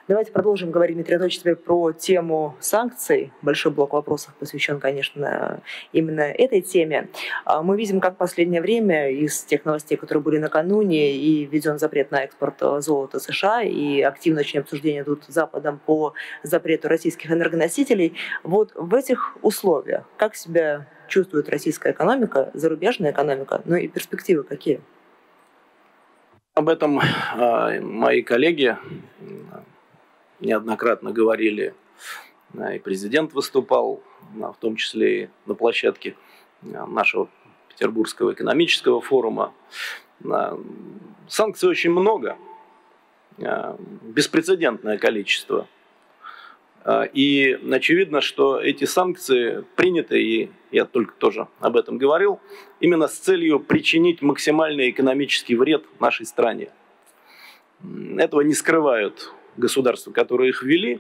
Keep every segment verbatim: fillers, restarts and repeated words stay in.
Давайте продолжим говорить, Дмитрий Анатольевич, теперь про тему санкций. Большой блок вопросов посвящен, конечно, именно этой теме. Мы видим, как в последнее время из тех новостей, которые были накануне, и введен запрет на экспорт золота США, и активно очень обсуждения идут Западом по запрету российских энергоносителей. Вот в этих условиях как себя чувствует российская экономика, зарубежная экономика, ну и перспективы какие? Об этом э, мои коллеги неоднократно говорили, и президент выступал, в том числе и на площадке нашего Петербургского экономического форума. Санкций очень много, беспрецедентное количество. И очевидно, что эти санкции приняты, и я только тоже об этом говорил, именно с целью причинить максимальный экономический вред нашей стране. Этого не скрывают государства, которые их ввели.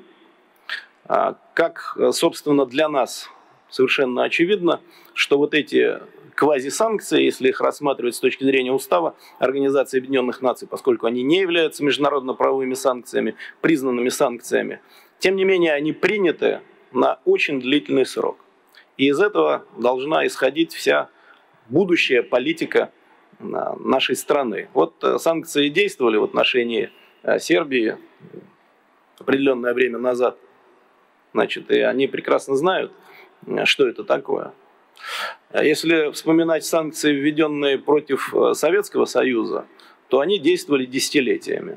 Как, собственно, для нас совершенно очевидно, что вот эти квазисанкции, если их рассматривать с точки зрения устава Организации Объединенных Наций, поскольку они не являются международно-правовыми санкциями, признанными санкциями, тем не менее они приняты на очень длительный срок. И из этого должна исходить вся будущая политика нашей страны. Вот санкции действовали в отношении Сербии определенное время назад. Значит, и они прекрасно знают, что это такое. Если вспоминать санкции, введенные против Советского Союза, то они действовали десятилетиями.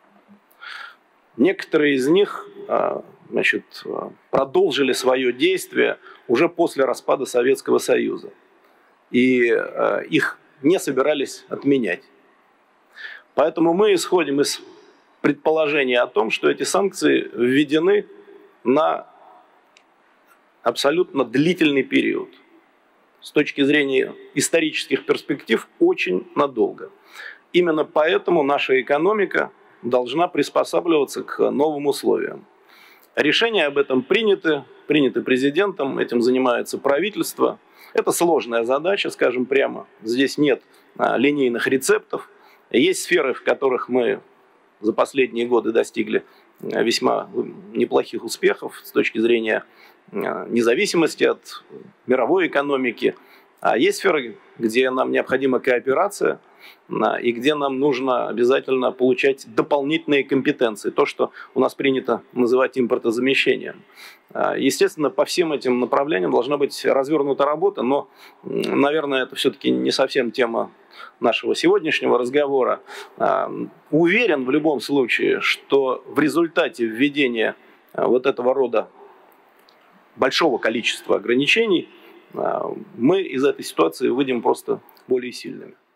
Некоторые из них, значит, продолжили свое действие уже после распада Советского Союза. И их не собирались отменять. Поэтому мы исходим из предположения о том, что эти санкции введены на абсолютно длительный период. С точки зрения исторических перспектив, очень надолго. Именно поэтому наша экономика должна приспосабливаться к новым условиям. Решения об этом приняты, приняты президентом, этим занимается правительство. Это сложная задача, скажем прямо. Здесь нет а, линейных рецептов. Есть сферы, в которых мы за последние годы достигли весьма неплохих успехов с точки зрения независимости от мировой экономики. А есть сферы, где нам необходима кооперация и где нам нужно обязательно получать дополнительные компетенции. То, что у нас принято называть импортозамещением. Естественно, по всем этим направлениям должна быть развернута работа, но, наверное, это все-таки не совсем тема нашего сегодняшнего разговора. Уверен в любом случае, что в результате введения вот этого рода большого количества ограничений мы из этой ситуации выйдем просто более сильными.